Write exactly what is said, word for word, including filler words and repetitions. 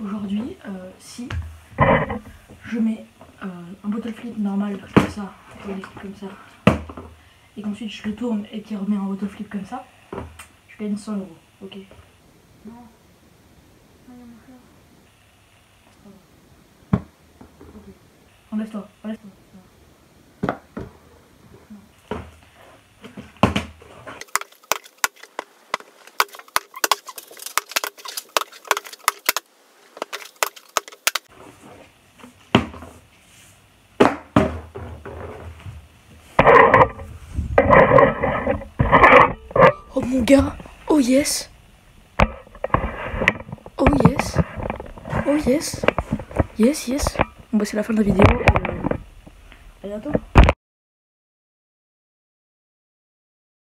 aujourd'hui, euh, si je mets euh, un bottle flip normal comme ça, comme ça, et qu'ensuite je le tourne et qu'il remet un bottle flip comme ça, je gagne cent euros. Ok. Non. Non, non, non. Ok. Enlève-toi, enlève-toi. Oh mon gars, oh yes, oh yes, oh yes, yes yes. Bon bah c'est la fin de la vidéo, euh, à bientôt.